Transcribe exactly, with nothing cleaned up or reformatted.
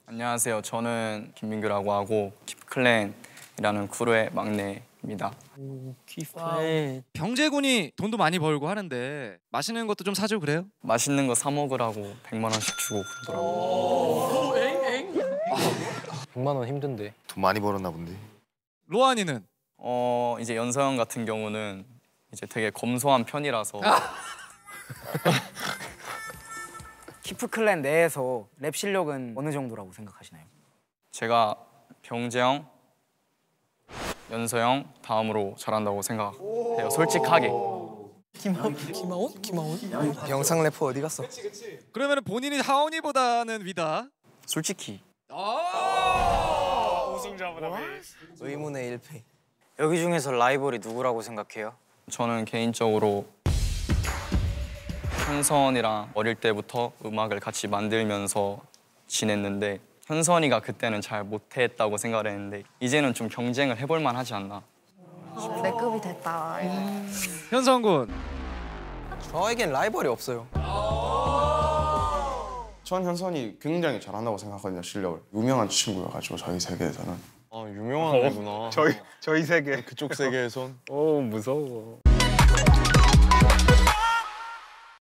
안녕하세요. 저는 김민규라고 하고 키프클랜이라는 크루의 막내입니다. 오, 키프클랜. 병재군이 돈도 많이 벌고 하는데 맛있는 것도 좀 사주고 그래요? 맛있는 거 사 먹으라고 백만 원씩 주고 그러더라고요. 백만 원 힘든데. 돈 많이 벌었나 본데. 로한이는? 어 이제 연서 형 같은 경우는 이제 되게 검소한 편이라서 키프클랜 내에서 랩 실력은 어느 정도라고 생각하시나요? 제가 병재 형, 연서 형 다음으로 잘한다고 생각해요. 솔직하게. 김하온? 김하온? 김하온? 영상 래퍼 어디 갔어? 그러면 본인이 하온이보다는 위다. 솔직히. 우승자보다 의문의 일 패. 여기 중에서 라이벌이 누구라고 생각해요? 저는 개인적으로 현선이랑 어릴 때부터 음악을 같이 만들면서 지냈는데 현선이가 그때는 잘 못했다고 생각을 했는데 이제는 좀 경쟁을 해볼 만하지 않나. 내 급이 됐다. 음... 현성군. 저에겐 라이벌이 없어요. 전 현선이 굉장히 잘한다고 생각하거든요, 실력을. 유명한 친구여가지고 저희 세계에서는. 아 유명한 애구나. 저희 저희 세계. 그쪽 세계에선. 오, 무서워.